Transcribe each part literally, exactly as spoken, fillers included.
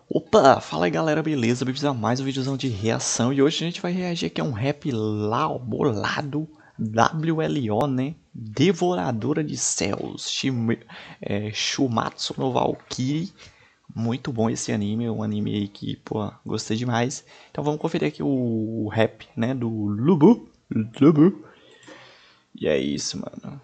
Opa, fala aí galera, beleza? Bem-vindos a mais um videozão de reação. E hoje a gente vai reagir aqui a um rap lá, ó, bolado, W L O, né? Devoradora de Céus, Shime, é, Shumatsu no Valkyrie. Muito bom esse anime, um anime aí que, pô, gostei demais. Então vamos conferir aqui o, o rap, né, do Lubu, Lubu. E é isso, mano.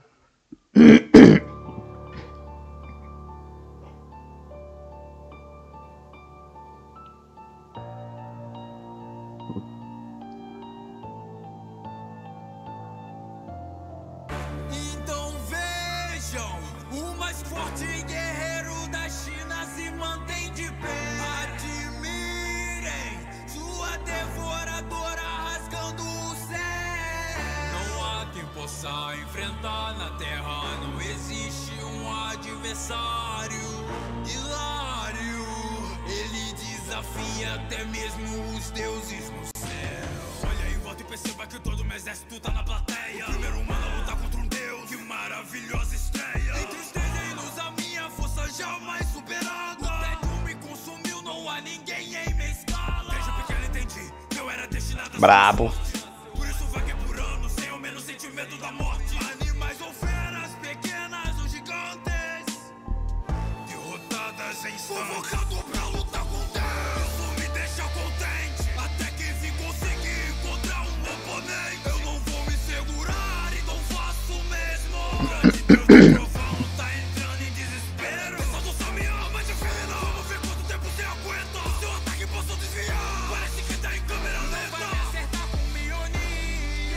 Então vejam, o mais forte guerreiro da China se mantém de pé. Admirem sua devoradora rasgando o céu. Não há quem possa enfrentar na terra, não existe um adversário. Hilário, ele desafia até mesmo os deuses no céu. Olha em volta e perceba que todo meu exército tá na plateia. O primeiro humano a lutar contra um deus, que maravilhosa estreia. Entre os terrenos a minha força jamais superada. O tédio me consumiu, não há ninguém em minha escala. Desde pequeno entendi que eu era destinado a Brabo. por isso vaguei por anos, sem ao menos sentimento da morte. Animais ou feras, pequenas ou gigantes, derrotadas em instantes. Convocado pra lutar com Deus, isso me deixa contente. Até que enfim consegui encontrar um oponente. Eu não vou me segurar, então faço o mesmo. Grande Deus do trovão tá entrando em desespero. Pensando só minha alma de ferro. Vamos ver quanto tempo você aguenta. O seu ataque posso desviar. Parece que tá em câmera lenta. Vai me acertar com Mjolnir.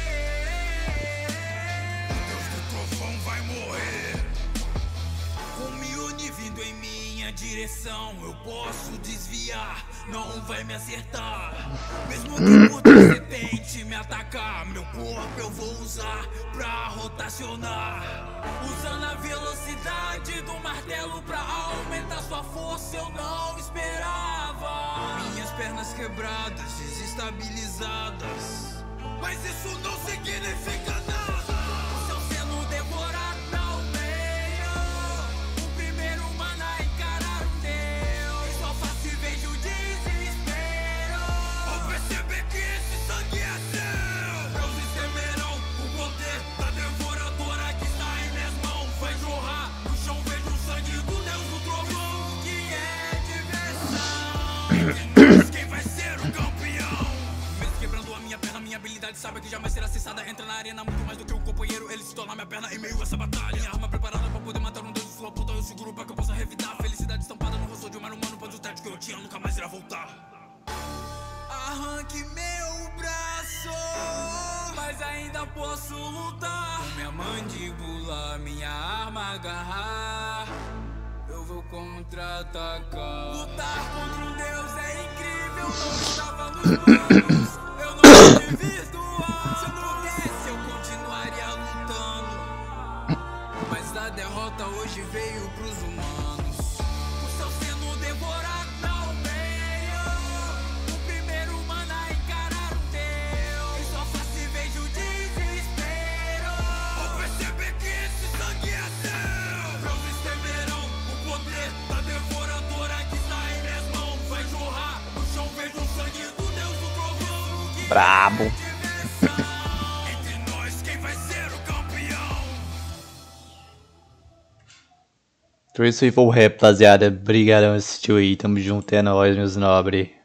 O Deus do trovão vai morrer. Com Mjolnir vindo em minha direção, eu posso desviar, não vai me acertar. Mesmo que por você tente me atacar, meu corpo eu vou usar pra rotacionar. Usando a velocidade do martelo pra aumentar sua força, eu não esperava. Minhas pernas quebradas, desestabilizadas, mas isso não significa nada. Estão sendo devorados ao meio. O primeiro humano a encarar um Deus. Em sua face vejo o desespero. Ao perceber que esse sangue é seu, deuses temerão o poder da devoradora que está em minhas mãos. Vai jorrar no chão, vejo o sangue do Deus do trovão, que é diversão. Entre nós, quem vai ser o campeão? Mesmo quebrando a minha perna, minha habilidade sabe que jamais será cessada. Entra na arena muito mais do que um companheiro, ele se torna minha perna em meio a essa batalha. Minha arma preparada pra poder matar um deus de sua puta, eu seguro pra que eu possa revidar. Felicidade estampada no rosto de um mero humano, pois o tédio que eu tinha nunca mais irá voltar. Arranque meu braço, mas ainda posso lutar. Com minha mandíbula, minha arma agarrar, eu vou contra-atacar. Lutar contra um deus é incrível, não estava nos planos. Eu não pude virtuar. Se eu pudesse, eu continuaria lutando, mas a derrota hoje veio pros humanos. Por seu sendo devorado ao meio. O primeiro humano a encarar um Deus. Em sua face vejo o desespero. Ao perceber que esse sangue é seu, deuses temerão o poder da devoradora que está em minhas mãos. Vai jorrar no chão, vejo o sangue do Deus do trovão, que Brabo. é diversão. Entre nós, quem vai ser o campeão? Então isso aí foi o rap, rapaziada. Obrigadão, assistiu aí. Tamo junto, é nóis, meus nobres.